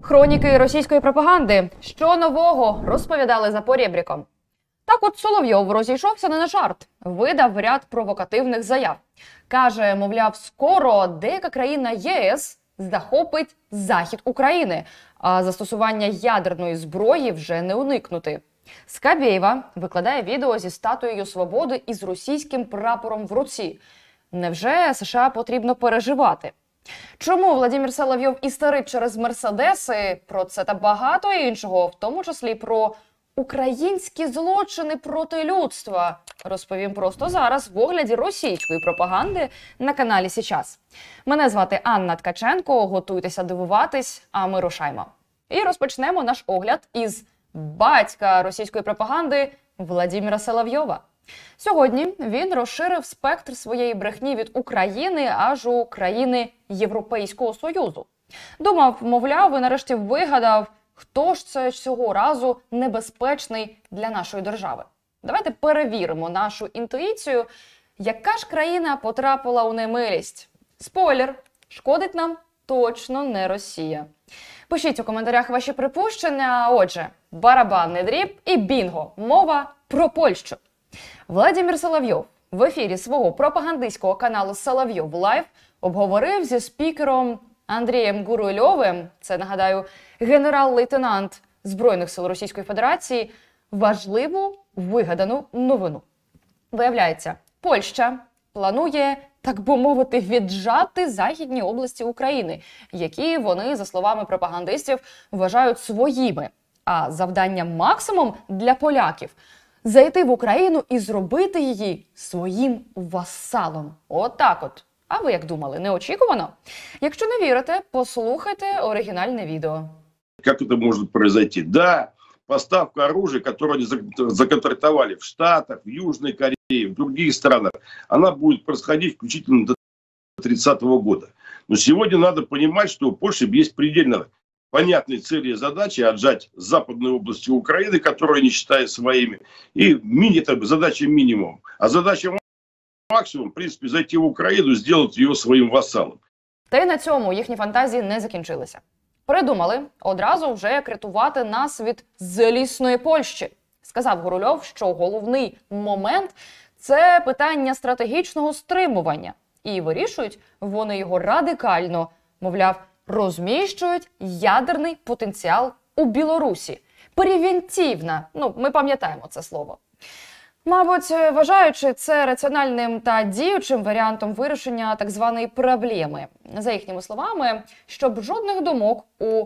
Хроніки російської пропаганди. Що нового розповідали за порєбріком. Так от Соловйов розійшовся не на жарт. Видав ряд провокативних заяв. Каже, мовляв, скоро деяка країна ЄС захопить захід України, а застосування ядерної зброї вже не уникнути. Скабєєва викладає відео зі статуєю свободи із російським прапором в руці. Невже США потрібно переживати? Чому Владимир Соловйов істерить через мерседеси? Про це та багато іншого, в тому числі про українські злочини проти людства, розповім просто зараз в огляді російської пропаганди на каналі «Січас». Мене звати Анна Ткаченко, готуйтеся дивуватись, а ми рушаймо. І розпочнемо наш огляд із батька російської пропаганди Владимира Соловйова. Сьогодні він розширив спектр своєї брехні від України аж у країни Європейського Союзу. Думав, мовляв, і нарешті вигадав, хто ж це цього разу небезпечний для нашої держави. Давайте перевіримо нашу інтуїцію, яка ж країна потрапила у немилість. Спойлер, шкодить нам точно не Росія. Пишіть у коментарях ваші припущення. Отже, барабанний дріб і бінго. Мова про Польщу. Владимир Соловйов в ефірі свого пропагандистського каналу «Соловйов Лайв» обговорив зі спікером Андрієм Гурульовим, це, нагадаю, генерал-лейтенант Збройних сил Російської Федерації, важливу вигадану новину. Виявляється, Польща планує, так би мовити, віджати західні області України, які вони, за словами пропагандистів, вважають своїми. А завдання максимум для поляків – зайти в Україну і зробити її своїм васалом. Отак от. А ви як думали, неочікувано? Якщо не вірите, послухайте оригінальне відео. Как это может произойти? Да, поставка оружия, которую они законтрактовали в Штатах, в Южной Корее, в других странах, она будет происходить включительно до 2030 года. Но сегодня надо понимать, что у Польши есть предельно понятные цели и задачи: отжать западные области Украины, которые они считают своими, и это задача минимум. А задача максимум, в принципе, зайти в Украину, сделать ее своим вассалом. Та й на цьому їхні фантазії не закінчилися. Придумали одразу вже як рятувати нас від злісної Польщі. Сказав Гурульов, що головний момент – це питання стратегічного стримування. І вирішують вони його радикально, мовляв, розміщують ядерний потенціал у Білорусі. Превентивна, ми пам'ятаємо це слово. Мабуть, вважаючи це раціональним та діючим варіантом вирішення так званої проблеми. За їхніми словами, щоб жодних думок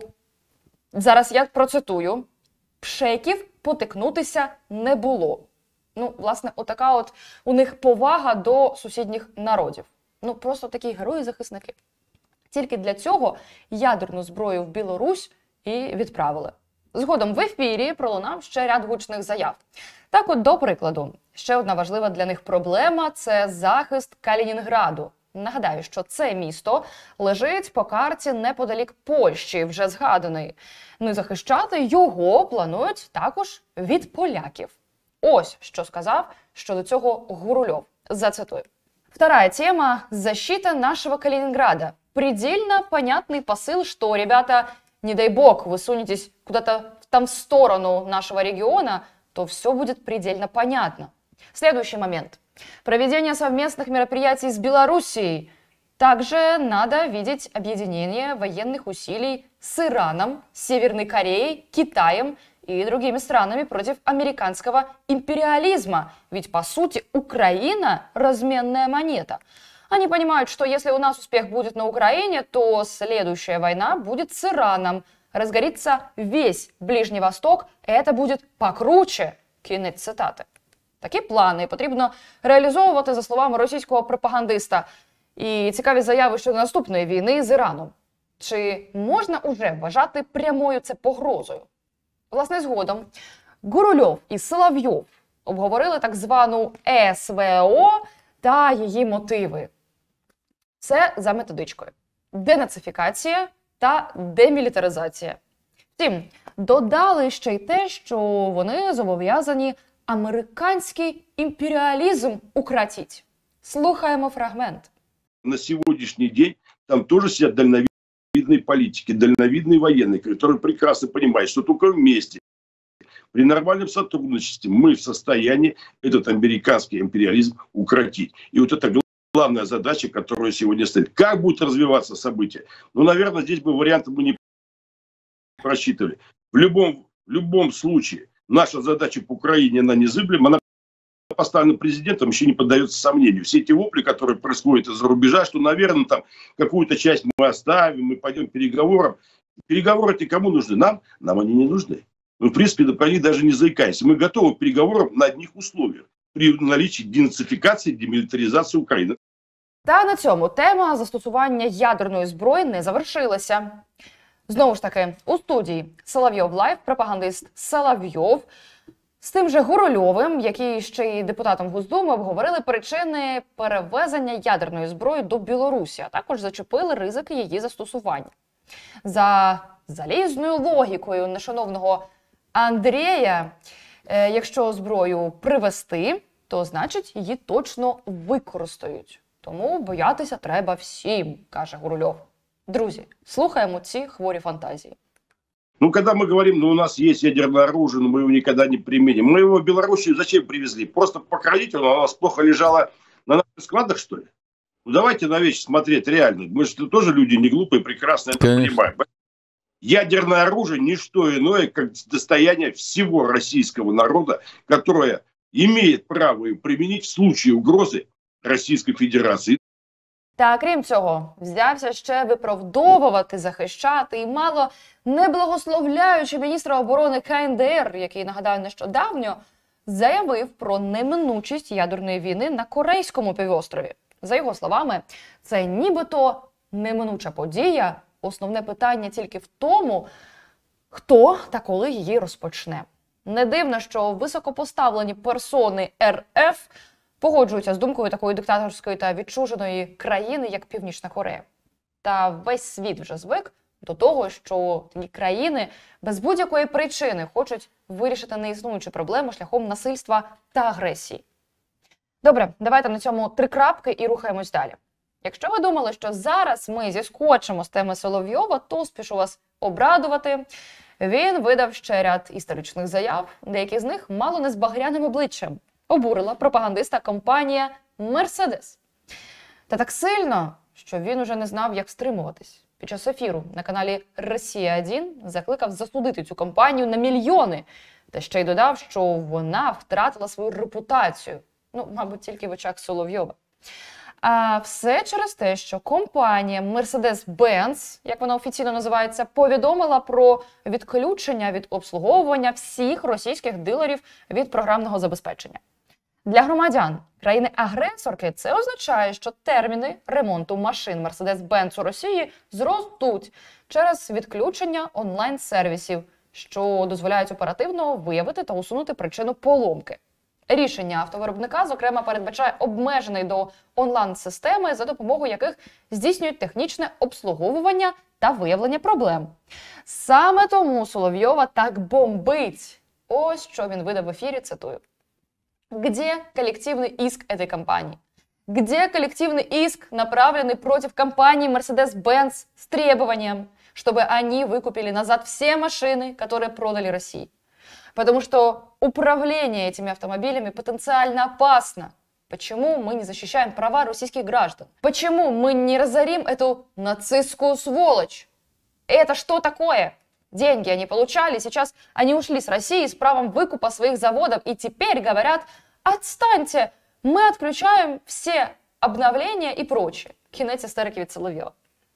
зараз я процитую, пшеків потикнутися не було. Власне, отака от у них повага до сусідніх народів. Просто такі герої-захисники. Тільки для цього ядерну зброю в Білорусь і відправили. Згодом в ефірі пролунав ще ряд гучних заяв. Так от, до прикладу, ще одна важлива для них проблема – це захист Калінінграду. Нагадаю, що це місто лежить по карті неподалік Польщі, вже згаданої. І захищати його планують також від поляків. Ось, що сказав щодо цього Гурульов. Зацитую. Вторая тема – защита нашего Калининграда. Предельно понятный посыл, что, ребята, не дай бог, вы сунетесь куда-то там в сторону нашего региона, то все будет предельно понятно. Следующий момент. Проведение совместных мероприятий с Белоруссией. Также надо видеть объединение военных усилий с Ираном, Северной Кореей, Китаем и другими странами против американского империализма. Ведь, по сути, Украина – разменная монета. Они понимают, что если у нас успех будет на Украине, то следующая война будет с Ираном. Разгорится весь Ближний Восток, это буде покруче. Кінець цитати. Такі плани потрібно реалізовувати, за словами російського пропагандиста. І цікаві заяви щодо наступної війни з Іраном. Чи можна уже вважати прямою це погрозою? Власне, згодом Гурульов і Соловйов обговорили так звану СВО та її мотиви. Це за методичкою. Денацифікація та демілітаризація. Втім, додали ще й те, що вони зобов'язані американський імперіалізм укротити. Слухаємо фрагмент. На сьогоднішній день там теж сидять дальновидні дальновидные политики, дальновидные военные, которые прекрасно понимают, что только вместе, при нормальном сотрудничестве мы в состоянии этот американский империализм укротить. И вот это главная задача, которая сегодня стоит. Как будут развиваться события? Ну, наверное, здесь бы варианты мы не просчитывали. В любом случае, наша задача по Украине, она незыблема, она поставлена президентом, еще не поддается сомнению. Все эти вопли, которые происходят из-за рубежа, что, наверное, там какую-то часть мы оставим, мы пойдем к переговорам. Переговоры-то кому нужны? Нам? Нам они не нужны. Мы, в принципе, про них даже не заикаемся. Мы готовы к переговорам на одних условиях. При наличии денацифікації, демілітаризації України. Та на цьому тема застосування ядерної зброї не завершилася. Знову ж таки, у студії Соловйов Лайв пропагандист Соловйов з тим же Гурульовим, який ще й депутатом Госдуми, обговорили причини перевезення ядерної зброї до Білорусі, а також зачепили ризики її застосування. За залізною логікою нешановного Андрія, якщо зброю привезти, то значить її точно використають. Тому боятися треба всім, каже Гурульов. Друзі, слухаємо ці хворі фантазії. Ну, когда мы говорим, ну, у нас есть ядерное оружие, но мы его никогда не применим. Мы его в Белоруссию зачем привезли? Просто покроить его, у нас плохо лежало на наших складах, что ли? Ну, давайте на вещи смотреть реально. Мы же тоже люди не глупые, прекрасно это понимаем. Ядерное оружие – не что иное, как достояние всего российского народа, которое имеет право его применить в случае угрозы Російської Федерації. Та крім цього, взявся ще виправдовувати, захищати і мало не благословляючи міністра оборони КНДР, який, нагадаю, нещодавно заявив про неминучість ядерної війни на Корейському півострові. За його словами, це нібито неминуча подія, основне питання тільки в тому, хто та коли її розпочне. Не дивно, що високопоставлені персони РФ погоджуються з думкою такої диктаторської та відчуженої країни, як Північна Корея. Та весь світ вже звик до того, що такі країни без будь-якої причини хочуть вирішити неіснуючу проблему шляхом насильства та агресії. Добре, давайте на цьому 3 крапки і рухаємось далі. Якщо ви думали, що зараз ми зіскочимо з теми Соловйова, то спішу вас обрадувати. Він видав ще ряд історичних заяв, деякі з них мало не з багряним обличчям. Обурила пропагандиста компанія «Мерседес». Та так сильно, що він уже не знав, як стримуватись. Під час ефіру на каналі «Росія-1» закликав засудити цю компанію на мільйони. Та ще й додав, що вона втратила свою репутацію. Ну, мабуть, тільки в очах Соловйова. А все через те, що компанія Mercedes-Benz, як вона офіційно називається, повідомила про відключення від обслуговування всіх російських дилерів від програмного забезпечення. Для громадян країни-агресорки це означає, що терміни ремонту машин Mercedes-Benz у Росії зростуть через відключення онлайн-сервісів, що дозволяють оперативно виявити та усунути причину поломки. Рішення автовиробника, зокрема, передбачає обмежений до онлайн-системи, за допомогою яких здійснюють технічне обслуговування та виявлення проблем. Саме тому Соловйова так бомбить. Ось що він видав в ефірі, цитую. «Где коллективный иск этой компании? Где коллективный иск, направленный против компании Mercedes-Benz с требованием, чтобы они выкупили назад все машины, которые продали России? Потому что управление этими автомобилями потенциально опасно. Почему мы не защищаем права российских граждан? Почему мы не разорим эту нацистскую сволочь? Это что такое? Деньги они получали, сейчас они ушли с России с правом выкупа своих заводов и теперь говорят, отстаньте, мы отключаем все обновления и прочее». Кінець істерики від Соловйова.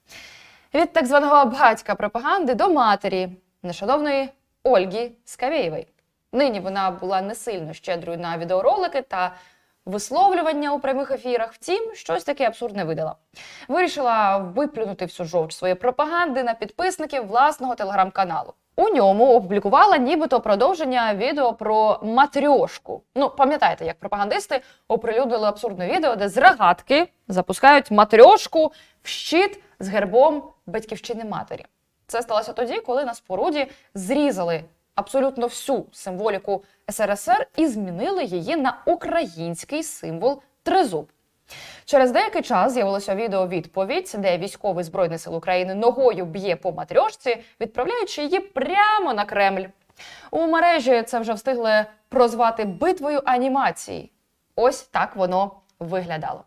Від так званого батька пропаганди до матері, нешановної Ольги Скавєєвої. Нині вона була не сильно щедрою на відеоролики та висловлювання у прямих ефірах, втім, щось таке абсурдне видала. Вирішила виплюнути всю жовч своєї пропаганди на підписників власного телеграм-каналу. У ньому опублікувала нібито продовження відео про матрьошку. Ну, пам'ятаєте, як пропагандисти оприлюднили абсурдне відео, де з рогатки запускають матрьошку в щит з гербом батьківщини матері. Це сталося тоді, коли на споруді зрізали абсолютно всю символіку СРСР і змінили її на український символ тризуб. Через деякий час з'явилося відео-відповідь, де військовий Збройних сил України ногою б'є по матрьошці, відправляючи її прямо на Кремль. У мережі це вже встигли прозвати битвою анімації. Ось так воно виглядало.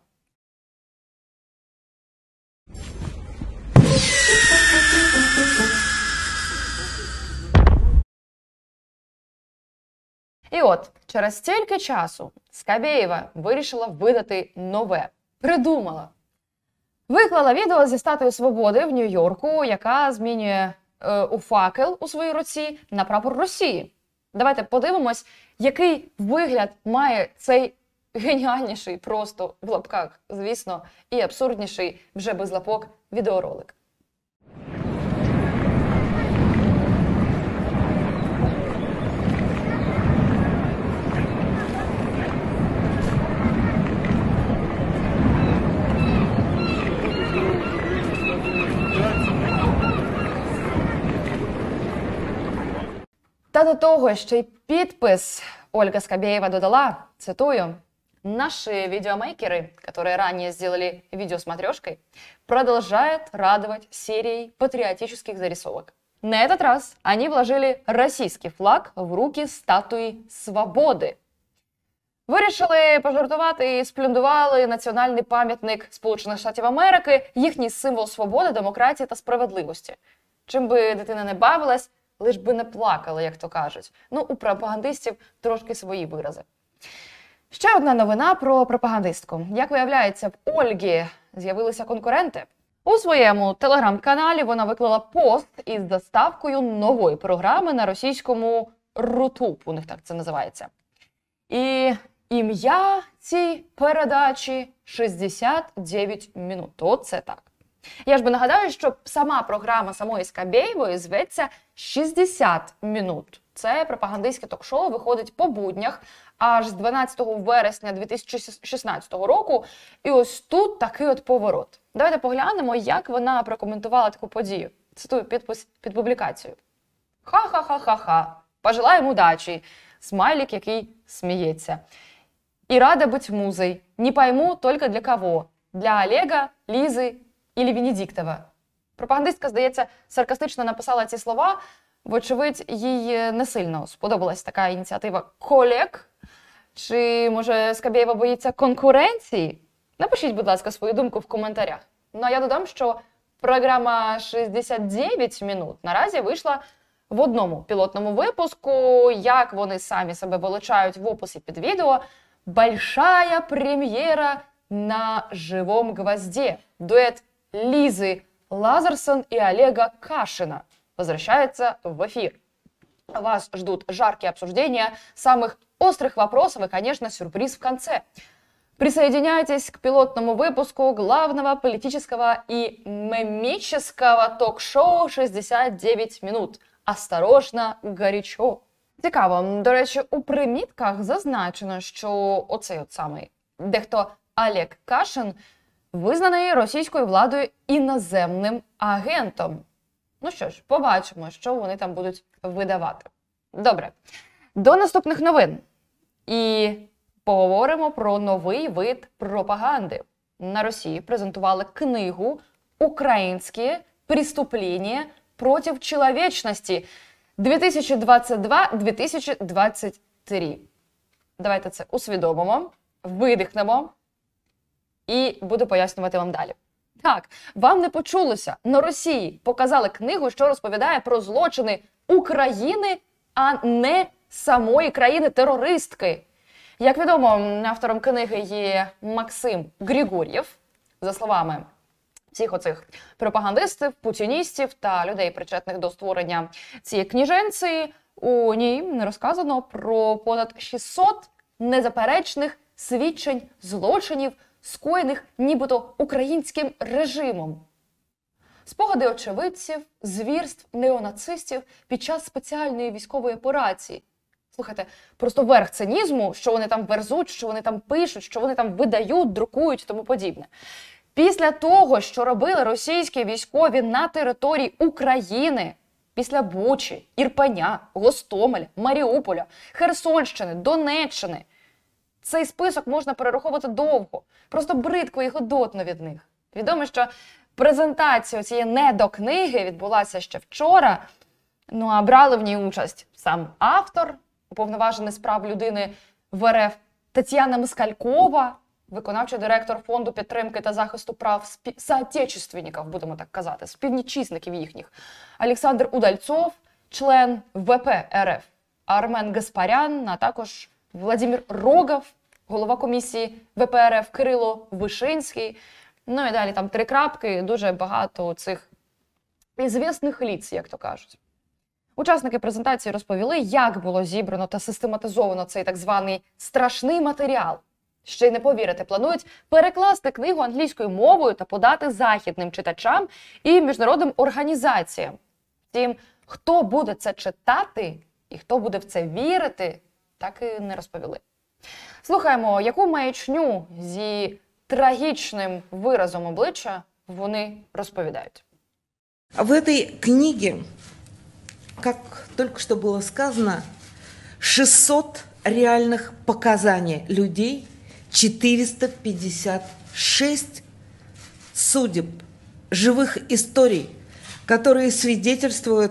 І от, через стільки часу Скабєєва вирішила видати нове. Придумала. Виклала відео зі статуї Свободи в Нью-Йорку, яка змінює у факел у своїй руці на прапор Росії. Давайте подивимось, який вигляд має цей геніальніший, просто в лапках, звісно, і абсурдніший, вже без лапок, відеоролик. Та до того ще й підпис Ольга Скабєєва додала, цитую, «Наши видеомейкеры, которые ранее сделали видео с матрешкой, продолжают радовать серией патриотических зарисовок. На этот раз они вложили российский флаг в руки статуї Свободи». Вирішили пожартувати і сплюндували національний пам'ятник Сполучених Штатів Америки, їхній символ свободи, демократії та справедливості. Чим би дитина не бавилась, лиш би не плакала, як то кажуть. Ну, у пропагандистів трошки свої вирази. Ще одна новина про пропагандистку. Як виявляється, в Ольги з'явилися конкуренти. У своєму телеграм-каналі вона виклала пост із заставкою нової програми на російському Рутуб, у них так це називається. І ім'я цій передачі 69 минут. Оце так. Я ж би нагадаю, що сама програма самої Скабєєвої зветься «60 минут». Це пропагандистське ток-шоу виходить по буднях аж з 12 вересня 2016 року. І ось тут такий от поворот. Давайте поглянемо, як вона прокоментувала таку подію. Цитую підпис під публікацією. «Ха-ха-ха-ха-ха. Пожелаем удачи». Смайлик, який сміється. «И рада быть музой. Не пойму, только для кого. Для Олега, Лизы или Венедіктова». Пропагандистка, здається, саркастично написала ці слова. Вочевидь, їй не сильно сподобалась така ініціатива колег. Чи, може, Скабєєва боїться конкуренції? Напишіть, будь ласка, свою думку в коментарях. Ну, а я додам, що програма «69 минут» наразі вийшла в одному пілотному випуску, як вони самі себе величають в описі під відео. «Большая прем'єра на живом гвозде». Дуэт Лизы Лазерсон и Олега Кашина возвращается в эфир. Вас ждут жаркие обсуждения самых острых вопросов и, конечно, сюрприз в конце. Присоединяйтесь к пилотному выпуску главного политического и мемического ток-шоу «69 минут». Осторожно, горячо. Цікаво, до речі, у примітках зазначено, що оцей от самий дехто Олег Кашин визнаний російською владою іноземним агентом. Ну що ж, побачимо, що вони там будуть видавати. Добре, до наступних новин. І поговоримо про новий вид пропаганди. На Росії презентували книгу «Українські преступлення проти чоловічності 2022-2023». Давайте це усвідомимо, видихнемо і буду пояснювати вам далі. Так, вам не почулося. На Росії показали книгу, що розповідає про злочини України, а не самої країни-терористки. Як відомо, автором книги є Максим Григор'єв. За словами всіх оцих пропагандистів, путіністів та людей, причетних до створення цієї книженці, у ній розказано про понад 600 незаперечних свідчень злочинів, скоєних нібито українським режимом. Спогади очевидців, звірств неонацистів під час спеціальної військової операції. Слухайте, просто верх цинізму, що вони там верзуть, що вони там пишуть, що вони там видають, друкують і тому подібне. Після того, що робили російські військові на території України, після Бучі, Ірпеня, Гостомеля, Маріуполя, Херсонщини, Донеччини, цей список можна перераховувати довго. Просто бридко і годотно від них. Відомо, що презентація цієї недокниги відбулася ще вчора. Ну а брали в ній участь сам автор, уповноважений з прав людини в РФ, Тетяна Москалькова, виконавчий директор Фонду підтримки та захисту прав соотечественників, будемо так казати, співвітчизників їхніх, Олександр Удальцов, член ВП РФ, Армен Гаспарян, а також Владимир Рогов, голова комісії ВП РФ, Кирило Вишинський. Ну і далі там 3 крапки, дуже багато цих ізвісних ліц, як то кажуть. Учасники презентації розповіли, як було зібрано та систематизовано цей так званий страшний матеріал. Ще й не повірите, планують перекласти книгу англійською мовою та подати західним читачам і міжнародним організаціям. Втім, хто буде це читати і хто буде в це вірити, так і не розповіли. Слухаємо, яку маячню зі трагічним виразом обличчя вони розповідають. В этой книге, как только что было сказано, 600 реальных показаний людей, 456 судеб, живых историй, которые свидетельствуют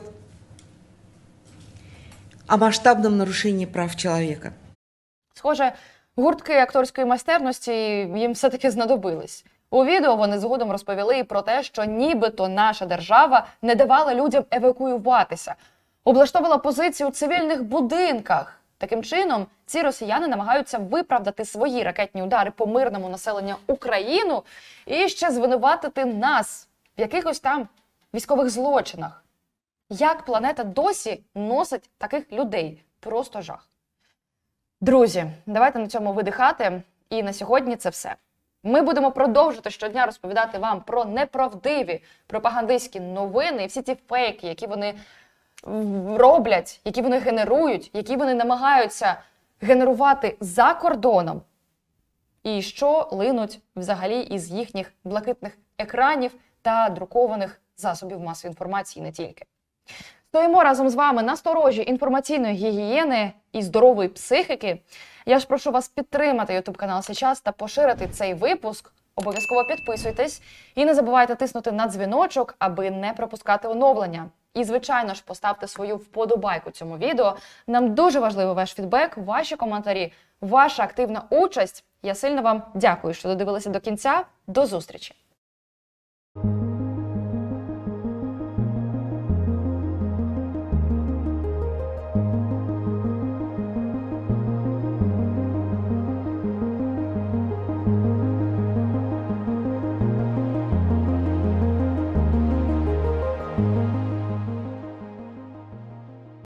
о масштабном нарушении прав человека. Схоже, гуртки акторської майстерності їм все-таки знадобились. У відео вони згодом розповіли і про те, що нібито наша держава не давала людям евакуюватися, облаштовувала позиції у цивільних будинках. Таким чином, ці росіяни намагаються виправдати свої ракетні удари по мирному населенню України і ще звинуватити нас в якихось там військових злочинах. Як планета досі носить таких людей? Просто жах. Друзі, давайте на цьому видихати. І на сьогодні це все. Ми будемо продовжувати щодня розповідати вам про неправдиві пропагандистські новини і всі ті фейки, які вони роблять, які вони генерують, які вони намагаються генерувати за кордоном. І що линуть взагалі із їхніх блакитних екранів та друкованих засобів масової інформації не тільки. Стоїмо разом з вами на сторожі інформаційної гігієни і здорової психіки. Я ж прошу вас підтримати YouTube-канал «Сейчас» та поширити цей випуск. Обов'язково підписуйтесь і не забувайте тиснути на дзвіночок, аби не пропускати оновлення. І, звичайно ж, поставте свою вподобайку цьому відео. Нам дуже важливий ваш фідбек, ваші коментарі, ваша активна участь. Я сильно вам дякую, що додивилися до кінця. До зустрічі!